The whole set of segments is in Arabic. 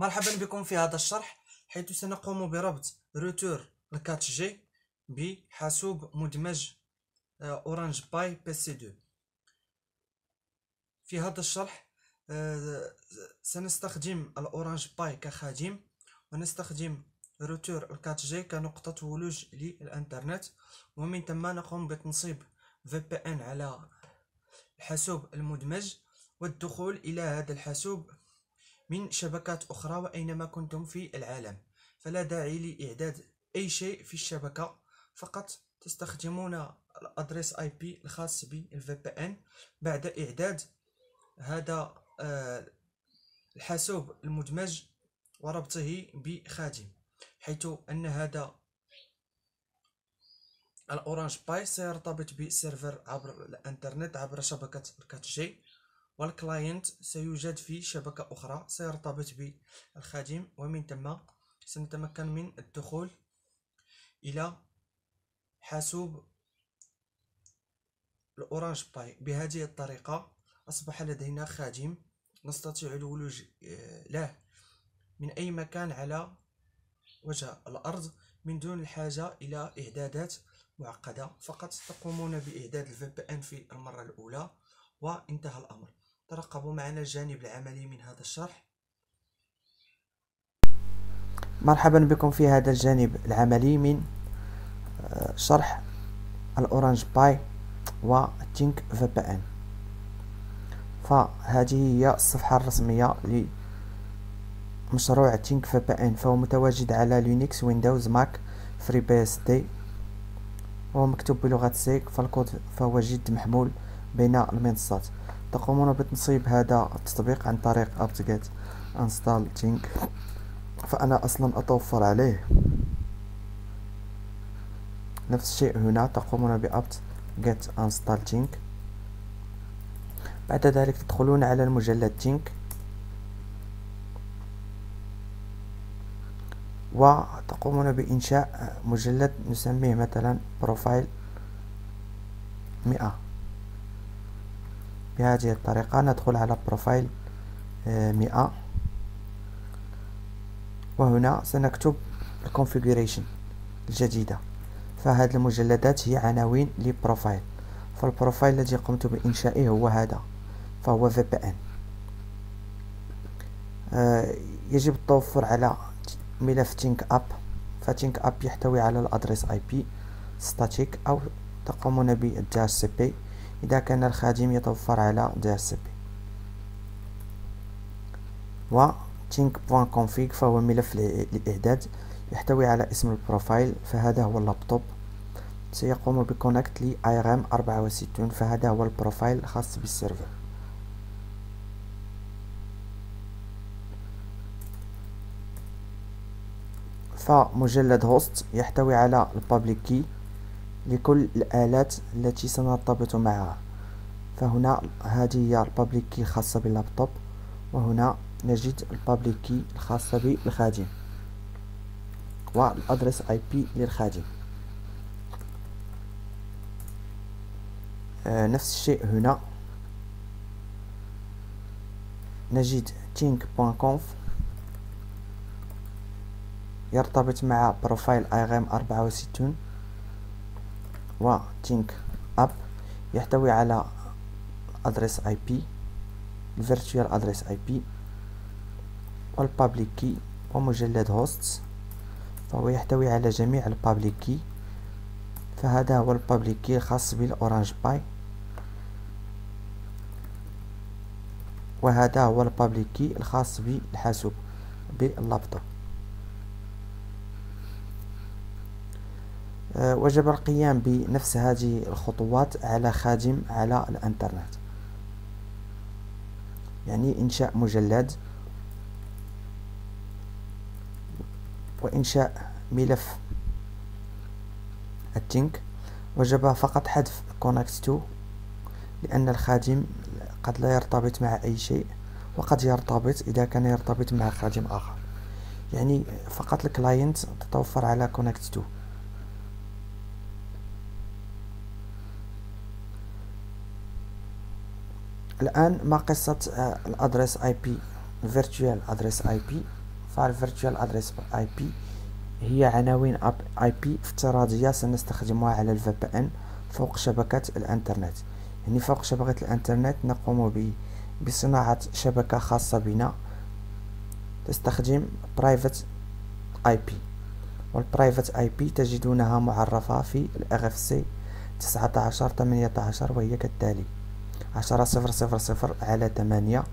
مرحبا بكم في هذا الشرح، حيث سنقوم بربط روتور ال4G بحاسوب مدمج أورانج باي PC2. في هذا الشرح سنستخدم الأورانج باي كخادم، ونستخدم روتور ال4G كنقطة ولوج للإنترنت، ومن ثم نقوم بتنصيب VPN على الحاسوب المدمج والدخول إلى هذا الحاسوب من شبكات أخرى وأينما كنتم في العالم. فلا داعي لإعداد أي شيء في الشبكة، فقط تستخدمون الأدريس IP الخاص بالVPN بعد إعداد هذا الحاسوب المدمج وربطه بخادم، حيث أن هذا الأورانج باي سيرتبط بسيرفر عبر الإنترنت عبر شبكة ال4G، والكلاينت سيوجد في شبكة أخرى سيرتبط بالخادم، ومن ثم سنتمكن من الدخول إلى حاسوب الأورانج باي. بهذه الطريقة أصبح لدينا خادم نستطيع الولوج له من أي مكان على وجه الأرض من دون الحاجة إلى إعدادات معقدة. فقط تقومون بإعداد الVPN في المرة الأولى وانتهى الأمر. ترقبوا معنا الجانب العملي من هذا الشرح. مرحبا بكم في هذا الجانب العملي من شرح الأورانج باي وتينك VPN. فهذه هي الصفحة الرسمية لمشروع تينك VPN، فهو متواجد على لينكس، ويندوز، ماك، فري BSD، وهو مكتوب بلغة سيك، فالكود فهو جد محمول بين المنصات. تقومون بتنصيب هذا التطبيق عن طريق apt-get install tink، فأنا أصلا أتوفر عليه. نفس الشيء هنا، تقومون بأبت get install tink. بعد ذلك تدخلون على المجلد تينك وتقومون بإنشاء مجلد نسميه مثلا بروفايل 100. بهذه الطريقة ندخل على بروفايل 100، وهنا سنكتب الكونفيغوريشن الجديدة. فهذه المجلدات هي عناوين لبروفايل، فالبروفايل الذي قمت بإنشائه هو هذا، فهو VPN. يجب التوفر على ملف تينك اب، فتينك اب يحتوي على الادريس IP ستاتيك، او تقومون بالDHCP اذا كان الخادم يتوفر على DHCP. و tink.config فهو ملف للإعداد، يحتوي على اسم البروفايل، فهذا هو اللابتوب. سيقوم بكونكت ل IRM 64، فهذا هو البروفايل الخاص بالسيرفر. فمجلد هوست يحتوي على البابليك كي لكل الآلات التي سنرتبط معها، فهنا هذه هي البابليك كي الخاصة باللابتوب، وهنا نجد البابليك كي الخاصة بالخادم والأدرس IP للخادم. نفس الشيء هنا نجد tink.conf يرتبط مع بروفايل IRM 64، و tink app يحتوي على أدرس IP الفيرتوال أدرس IP والبابليك كي، ومجلد هوست فهو يحتوي على جميع البابليك كي، فهذا هو البابليك كي الخاص بالأورانج باي، وهذا هو البابليك كي الخاص بالحاسوب باللابتوب. وجب القيام بنفس هذه الخطوات على خادم على الانترنت، يعني إنشاء مجلد وإنشاء ملف التينك. وجب فقط حذف connect to، لأن الخادم قد لا يرتبط مع أي شيء، وقد يرتبط إذا كان يرتبط مع خادم آخر، يعني فقط الكلاينت تتوفر على connect to. الآن ما قصة الأدرس IP virtual أدرس IP؟ فالفيرتشوال ادريس اي بي هي عناوين اي بي افتراضية سنستخدمها على الفي بي ان فوق شبكة الانترنت. يعني فوق شبكة الانترنت نقوم بصناعة شبكة خاصة بنا تستخدم برايفت اي بي، والبرايفت اي بي تجدونها معرفة في الRFC 1918 وهي كالتالي: 10.0.0.8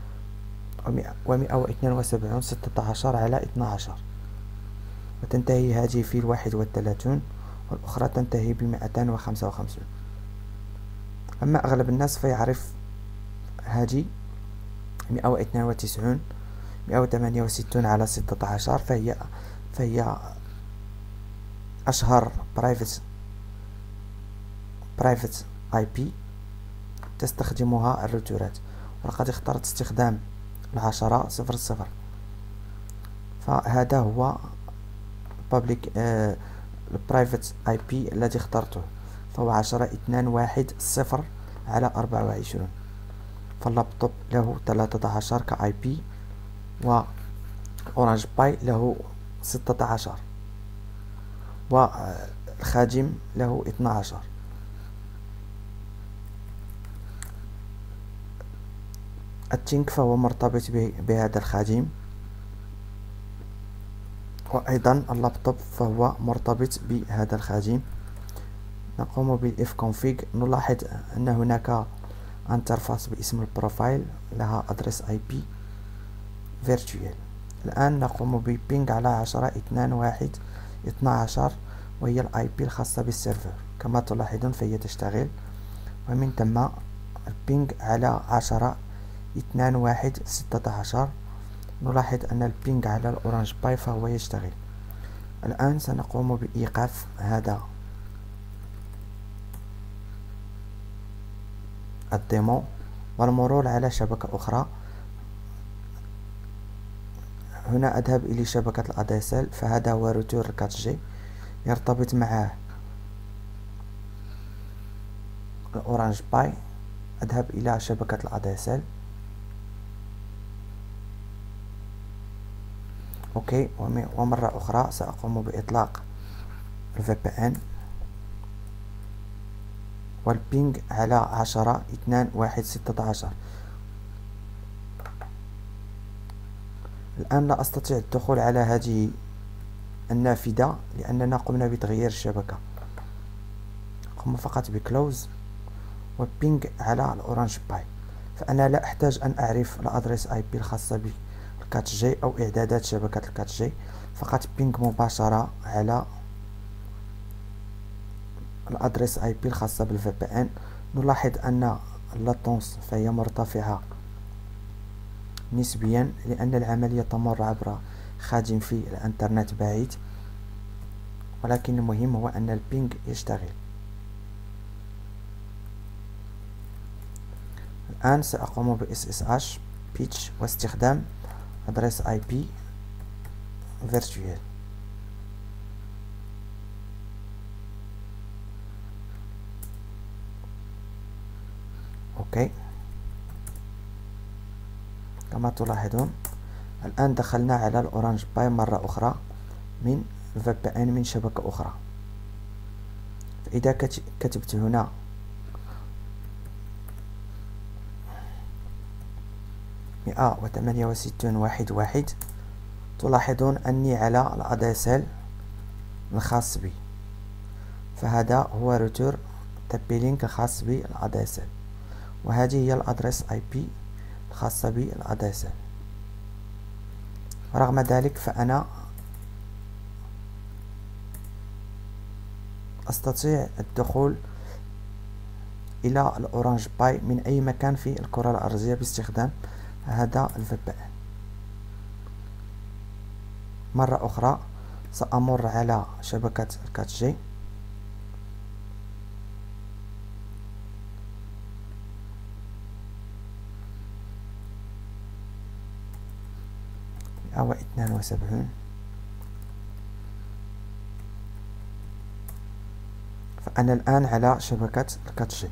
و172 16 على 12، وتنتهي هذه في 31 والأخرى تنتهي ب255. أما أغلب الناس فيعرف هذه 192 168 على 16، فهي أشهر برايفت اي بي تستخدمها الروتورات، ولقد اخترت استخدام 10.0.0. فهذا هو البرايفت اي بي الذي اخترته، فهو 10.2.1.0 على 24. فاللابتوب له 13 كاي بي، وأورانج باي له 16، والخادم له 12. التينك فهو مرتبط بهذا الخادم، وأيضا اللابتوب فهو مرتبط بهذا الخادم. نقوم بالاف config، نلاحظ أن هناك انترفاس باسم البروفايل لها ادرس اي بي فيرتوال. الآن نقوم ببينج على 10.2.1.12 وهي الاي بي الخاصة بالسيرفر. كما تلاحظون فهي تشتغل، ومن ثم البينج على 10.2.1.16 نلاحظ أن البينج على الأورانج باي فهو يشتغل. الآن سنقوم بإيقاف هذا الديمو والمرور على شبكة أخرى. هنا أذهب إلى شبكة الأديسل، فهذا هو روتور 4G يرتبط معه الأورانج باي. أذهب إلى شبكة الأديسل، أوكي، ومرة أخرى سأقوم بإطلاق الVPN والبينج على 10.2.1.16. الآن لا أستطيع الدخول على هذه النافذة لأننا قمنا بتغيير الشبكة. قم فقط بكلوز وبينج على الأورانج باي. فأنا لا أحتاج أن أعرف الأدرس اي بي الخاصة بال4G أو إعدادات شبكة ال4G، فقط بينج مباشرة على الأدرس اي بي الخاصة بالVPN. نلاحظ أن اللاتونس فهي مرتفعة نسبيا لأن العملية تمر عبر خادم في الانترنت بعيد، ولكن المهم هو أن البينج يشتغل. الآن سأقوم ب SSH بيتش واستخدام أدرس اي بي فيرتوال. اوكي، كما تلاحظون الآن دخلنا على الأورانج باي مرة أخرى من VPN من شبكة أخرى. فإذا كتبت هنا مئة وثمانية وستون واحد واحد، تلاحظون أني على الأديسل الخاص بي، فهذا هو روتور تابيلينك الخاص بالأديسل، وهذه هي الأدرس اي بي الخاصة بالأديسل. رغم ذلك فأنا أستطيع الدخول إلى الأورانج باي من أي مكان في الكرة الأرضية باستخدام هذا الVPN. مرة أخرى سأمر على شبكة 4G أو 72. فأنا الآن على شبكة 4G.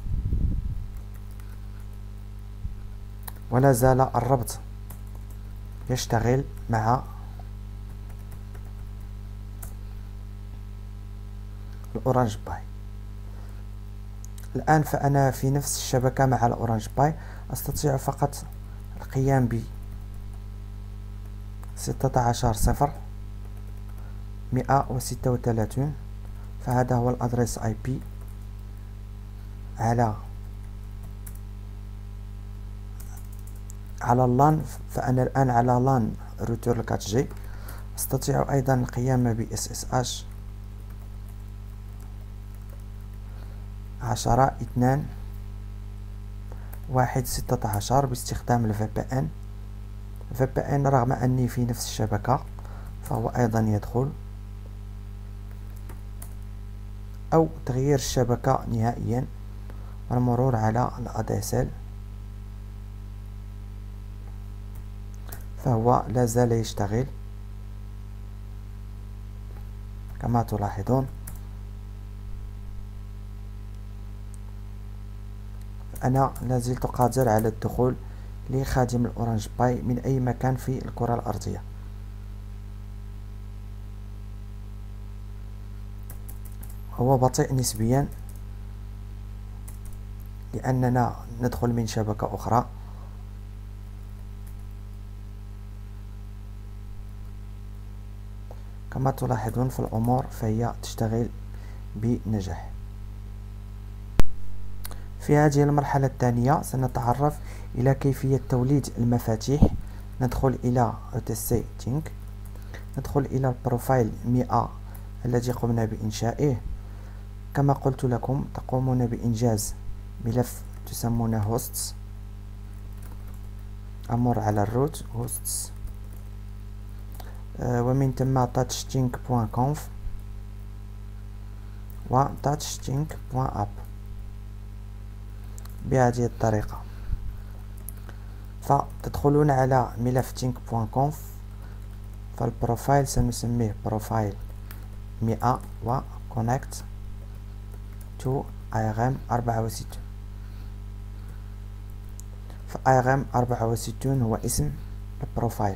ولا زال الربط يشتغل مع الأورانج باي. الآن فأنا في نفس الشبكة مع الأورانج باي، أستطيع فقط القيام ب 16.0.136، فهذا هو الأدرس اي بي على اللان. فأنا الآن على لان روتور 4G. أستطيع أيضا القيام ب SSH 10.2.1.16 باستخدام ال VPN. رغم أني في نفس الشبكة فهو أيضا يدخل، أو تغيير الشبكة نهائيا والمرور على ال ADSL، فهو لا زال يشتغل كما تلاحظون. أنا لازلت قادر على الدخول لخادم الأورانج باي من أي مكان في الكرة الأرضية. هو بطيء نسبيا لأننا ندخل من شبكة أخرى. كما تلاحظون في الأمور فهي تشتغل بنجاح. في هذه المرحلة الثانية سنتعرف إلى كيفية توليد المفاتيح. ندخل إلى OTC Tink، ندخل إلى البروفايل 100 الذي قمنا بإنشائه. كما قلت لكم تقومون بإنجاز ملف تسمونه hosts. أمر على الروت hosts، ومن ثم touchtink.conf و touchtink.app بهذه الطريقة. فتدخلون على ملف tink.conf، فالبروفايل سنسميه بروفايل 100 و connect to ARM64. ARM64 هو اسم البروفايل.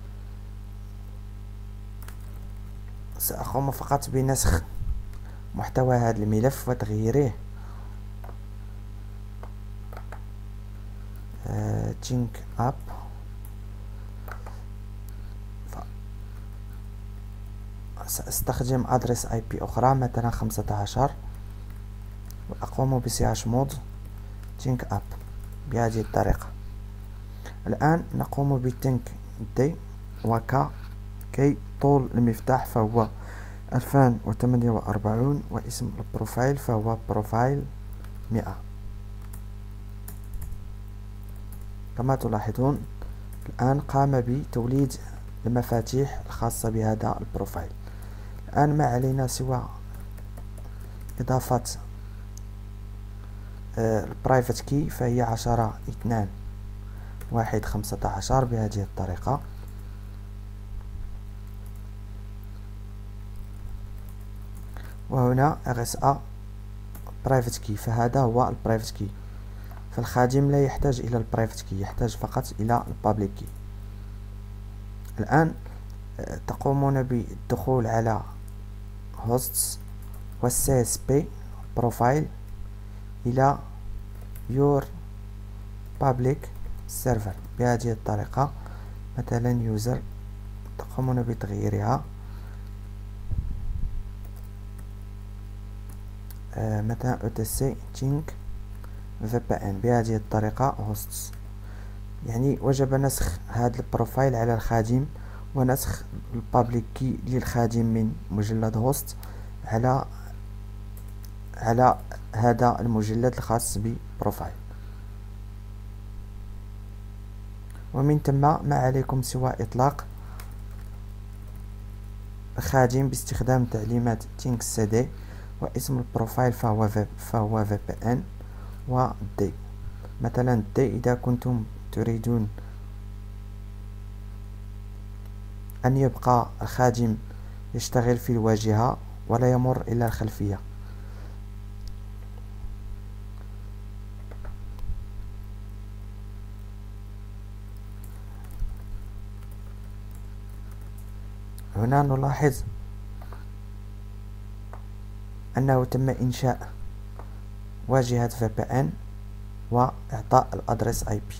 سأقوم فقط بنسخ محتوى هذا الملف وتغييره. تينك اب، سأستخدم أدرس اي بي أخرى مثلا 15، وأقوم بChmod تينك اب بهذه الطريقة. الآن نقوم بتنك دي وكا كي طول المفتاح فهو 2048، واسم البروفايل فهو بروفايل 100. كما تلاحظون الآن قام بتوليد المفاتيح الخاصة بهذا البروفايل. الآن ما علينا سوى إضافة البرايفت كي، فهي 10.2.1.15 بهذه الطريقة. وهنا RSA برايفت كي، فهذا هو البرايفت كي. فالخادم لا يحتاج إلى البرايفت كي، يحتاج فقط إلى البابليك كي. الآن تقومون بالدخول على hosts و CSP profile إلى your public server بهذه الطريقة. مثلا user تقومون بتغييرها، مثلا OTC Tink VPN بهذه الطريقة hosts. يعني وجب نسخ هذا البروفايل على الخادم ونسخ البابليك كي للخادم من مجلد هوست على هذا المجلد الخاص ببروفايل. ومن ثم ما عليكم سوى إطلاق الخادم باستخدام تعليمات تينك cd، واسم البروفايل فهو VPN و D. مثلا D إذا كنتم تريدون أن يبقى الخادم يشتغل في الواجهة ولا يمر إلى الخلفية. هنا نلاحظ أنه تم إنشاء واجهة VPN وإعطاء الأدرس IP.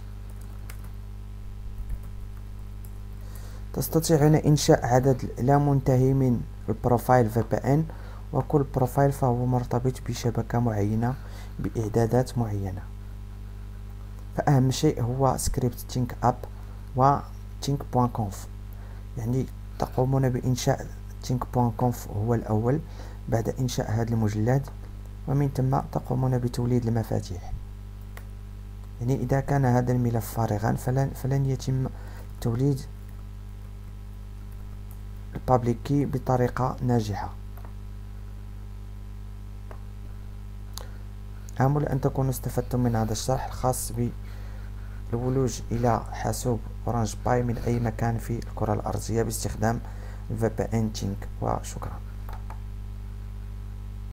تستطيعون إنشاء عدد لا منتهي من البروفايل VPN، وكل بروفايل فهو مرتبط بشبكة معينة بإعدادات معينة. فأهم شيء هو سكريبت تينك أب و tink.conf، يعني تقومون بإنشاء tink.conf هو الأول بعد إنشاء هذا المجلد، ومن ثم تقومون بتوليد المفاتيح. يعني إذا كان هذا الملف فارغا فلن يتم توليد البابليك كي بطريقة ناجحة. آمل أن تكونوا استفدتم من هذا الشرح الخاص بالولوج إلى حاسوب أورانج باي من أي مكان في الكرة الأرضية باستخدام VPN Tink، وشكرا.